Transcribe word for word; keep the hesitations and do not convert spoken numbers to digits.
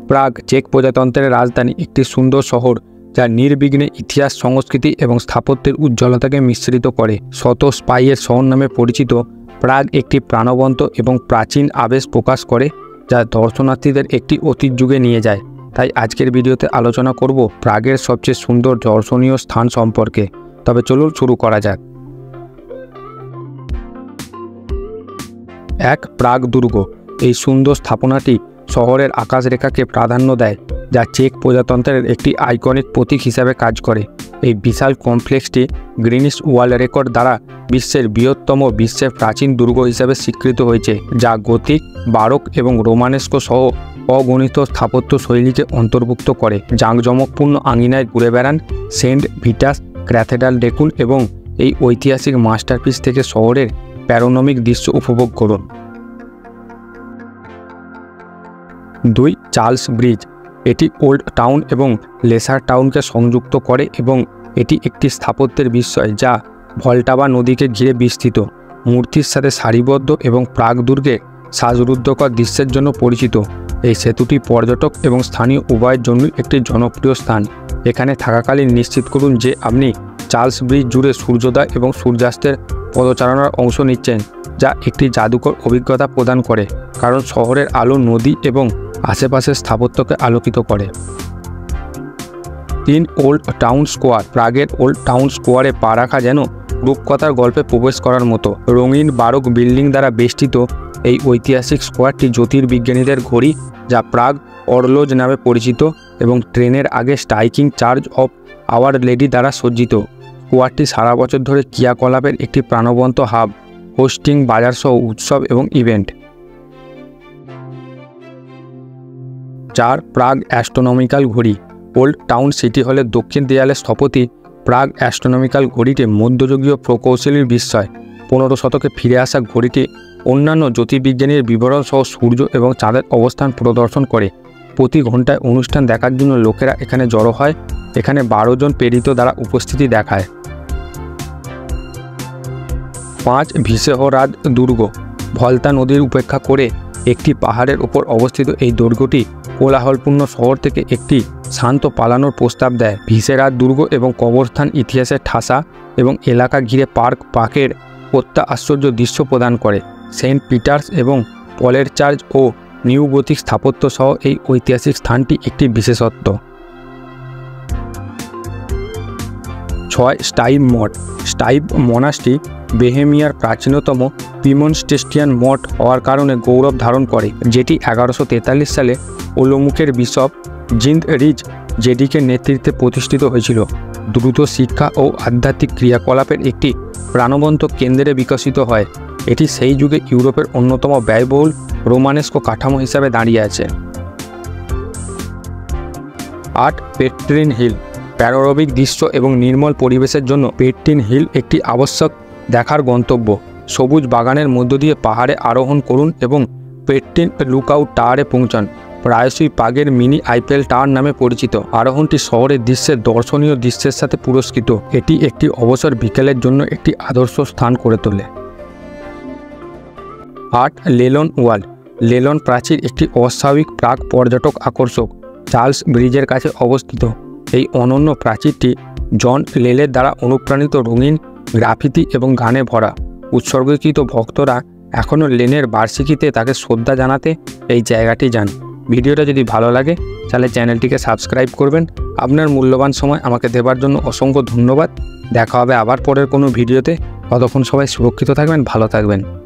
প্রাগ check প্রজাতন্ত্রের রাজধানী, একটি সুন্দর শহর যা নির্বিঘ্নে ইতিহাস, সংস্কৃতি এবং স্থাপত্যের উজ্জ্বলতাকে মিশ্রিত করে। শত স্পাইয়ের শহর নামে পরিচিত প্রাগ একটি প্রাণবন্ত এবং প্রাচীন আবেশ প্রকাশ করে, যা দর্শনার্থীদের একটি অতীত যুগে নিয়ে যায়। তাই আজকের ভিডিওতে আলোচনা করব প্রাগের সবচেয়ে সুন্দর দর্শনীয় স্থান সম্পর্কে। তবে চলুন শুরু করা যাক। এক, প্রাগ দুর্গ। এই সুন্দর স্থাপনাটি শহরের আকাশরেখাকে প্রাধান্য দেয়, যা চেক প্রজাতন্ত্রের একটি আইকনিক প্রতীক হিসাবে কাজ করে। এই বিশাল কমপ্লেক্সটি গ্রিনিচ ওয়ার্ল্ড রেকর্ড দ্বারা বিশ্বের বৃহত্তম বিশ্বের প্রাচীন দুর্গ হিসাবে স্বীকৃত হয়েছে, যা গথিক, বারোক এবং রোমানেস্কো সহ অগণিত স্থাপত্য শৈলীকে অন্তর্ভুক্ত করে। জাঁকজমকপূর্ণ আঙিনায় ঘুরে বেড়ান, সেন্ট ভিটাস ক্যাথেড্রাল দেখুন এবং এই ঐতিহাসিক মাস্টারপিস থেকে শহরের প্যানোরামিক দৃশ্য উপভোগ করুন। দুই, চার্লস ব্রিজ। এটি ওল্ড টাউন এবং লেসার টাউনকে সংযুক্ত করে এবং এটি একটি স্থাপত্যের বিস্ময় যা ভল্টাভা নদীকে ঘিরে বিস্তৃত। মূর্তির সাথে সারিবদ্ধ এবং প্রাগ দুর্গের শ্বাসরুদ্ধকর দৃশ্যের জন্য পরিচিত। এই সেতুটি পর্যটক এবং স্থানীয় উভয়ের জন্য একটি জনপ্রিয় স্থান। এখানে থাকাকালীন নিশ্চিত করুন যে আপনি চার্লস ব্রিজ জুড়ে সূর্যোদয় এবং সূর্যাস্তের পদচারণার অংশ নিচ্ছেন, যা একটি জাদুকর অভিজ্ঞতা প্রদান করে, কারণ শহরের আলো নদী এবং আশেপাশের স্থাপত্যকে আলোকিত করে। তিন, ওল্ড টাউন স্কোয়ার। প্রাগের ওল্ড টাউন স্কোয়ারে পা রাখা যেন রূপকথার গল্পে প্রবেশ করার মতো। রঙিন বারোক বিল্ডিং দ্বারা বেষ্টিত এই ঐতিহাসিক স্কোয়ারটি জ্যোতির্বিজ্ঞানীদের ঘড়ি, যা প্রাগ অরলোজ নামে পরিচিত, এবং ট্রেনের আগে striking church of our lady দ্বারা সজ্জিত। স্কোয়ারটি সারা বছর ধরে ক্রিয়াকলাপের একটি প্রাণবন্ত হাব, হোস্টিং বাজারসহ উৎসব এবং ইভেন্ট। চার, প্রাগ অ্যাস্ট্রোনমিক্যাল ঘড়ি। ওল্ড টাউন সিটি হলের দক্ষিণ দেয়ালে স্থপতি প্রাগ অ্যাস্ট্রোনমিক্যাল ঘড়িটি মধ্যযুগীয় প্রকৌশলীর বিস্ময়। পনেরো শতকে ফিরে আসা ঘড়িটি অন্যান্য জ্যোতির্বিজ্ঞানীর বিবরণ সহ সূর্য এবং চাঁদের অবস্থান প্রদর্শন করে। প্রতি ঘন্টায় অনুষ্ঠান দেখার জন্য লোকেরা এখানে জড়ো হয়। এখানে বারো জন প্রেরিত দ্বারা উপস্থিতি দেখায়। পাঁচ, ভিসেহরাদ দুর্গ। ভল্তা নদীর উপেক্ষা করে একটি পাহাড়ের উপর অবস্থিত এই দুর্গটি কোলাহলপূর্ণ শহর থেকে একটি শান্ত পালানোর প্রস্তাব দেয়। ভিসেরাদ দুর্গ এবং কবরস্থান ইতিহাসের ঠাসা এবং এলাকা ঘিরে পার্ক পার্কের অত্যা আশ্চর্য দৃশ্য প্রদান করে। সেন্ট পিটার্স এবং পলের চার্চ ও নিউ গথিক স্থাপত্য সহ এই ঐতিহাসিক স্থানটি একটি বিশেষত্ব। ছয়, স্টাইভ মঠ। স্টাইভ মনাস্ট্রি বেহেমিয়ার প্রাচীনতম প্রিমনস্টেস্টিয়ান মঠ হওয়ার কারণে গৌরব ধারণ করে, যেটি এগারোশো তেতাল্লিশ সালে ওলোমুখের বিশপ জিন্দ রিজ জেডিকের নেতৃত্বে প্রতিষ্ঠিত হয়েছিল। দ্রুত শিক্ষা ও আধ্যাত্মিক ক্রিয়াকলাপের একটি প্রাণবন্ত কেন্দ্রে বিকশিত হয়। এটি সেই যুগে ইউরোপের অন্যতম ব্যয়বহুল রোমানেস্কো কাঠামো হিসাবে দাঁড়িয়ে আছে। আট, পেট্রিন হিল। প্যানোরামিক দৃশ্য এবং নির্মল পরিবেশের জন্য পেট্রিন হিল একটি আবশ্যক দেখার গন্তব্য। সবুজ বাগানের মধ্য দিয়ে পাহাড়ে আরোহণ করুন এবং পেট্রিন লুকআউট টাওয়ারে পৌঁছান, প্রায়শই প্রাগের মিনি আইফেল টাওয়ার নামে পরিচিত। আরোহণটি শহরের দৃশ্যের দর্শনীয় দৃশ্যের সাথে পুরস্কৃত। এটি একটি অবসর বিকেলের জন্য একটি আদর্শ স্থান করে তোলে। আট, লেলন ওয়াল। লেলন প্রাচীর একটি অস্বাভাবিক প্রাক পর্যটক আকর্ষক, চার্লস ব্রিজের কাছে অবস্থিত। এই অনন্য প্রাচীরটি জন লেলের দ্বারা অনুপ্রাণিত, রঙিন গ্রাফিতি এবং গানে ভরা। উৎসর্গীকৃত ভক্তরা এখনও লেনের বার্ষিকীতে তাকে শ্রদ্ধা জানাতে এই জায়গাটি যান। ভিডিওটা যদি ভালো লাগে তাহলে চ্যানেলটিকে সাবস্ক্রাইব করবেন। আপনার মূল্যবান সময় আমাকে দেওয়ার জন্য অসংখ্য ধন্যবাদ। দেখা হবে আবার পরের কোনো ভিডিওতে। ততক্ষণ সবাই সুরক্ষিত থাকবেন, ভালো থাকবেন।